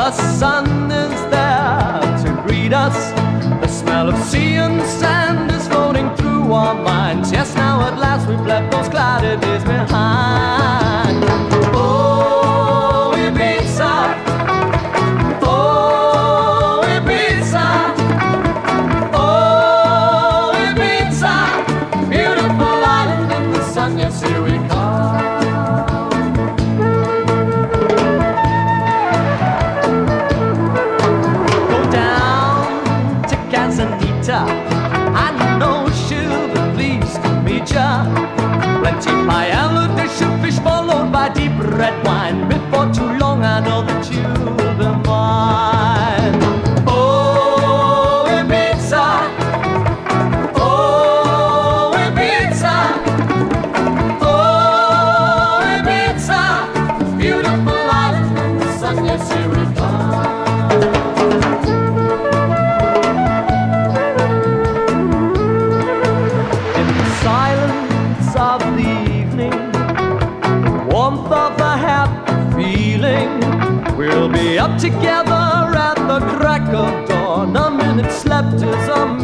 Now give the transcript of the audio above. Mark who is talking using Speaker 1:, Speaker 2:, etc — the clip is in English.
Speaker 1: The sun is there to greet us. The smell of sea and sand is floating through our minds. Yes, now at last we've left those clouded days behind. Oh, Ibiza, oh, Ibiza, oh, Ibiza, beautiful island in the sun. Yes, here we come. I know she'll be pleased to meet ya. Plenty paella, dish of fish followed by deep red wine. Before too long I know that you'll be mine. Oh, Ibiza, oh, Ibiza, oh, Ibiza, beautiful island in the sun. Yes, here we come. Silence of the evening, warmth of a happy feeling. We'll be up together at the crack of dawn. A minute slept is a